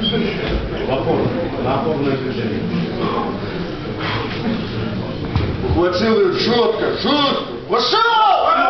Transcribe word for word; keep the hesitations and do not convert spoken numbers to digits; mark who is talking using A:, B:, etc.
A: В опор, на опорное движение.
B: Ухватили чітко, чітко. Пошел!